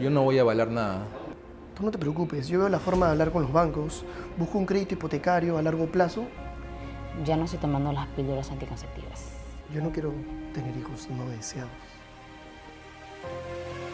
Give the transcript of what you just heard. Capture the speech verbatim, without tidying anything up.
Yo no voy a avalar nada. Tú no te preocupes, yo veo la forma de hablar con los bancos, busco un crédito hipotecario a largo plazo. Ya no estoy tomando las píldoras anticonceptivas. Yo no quiero tener hijos no deseados.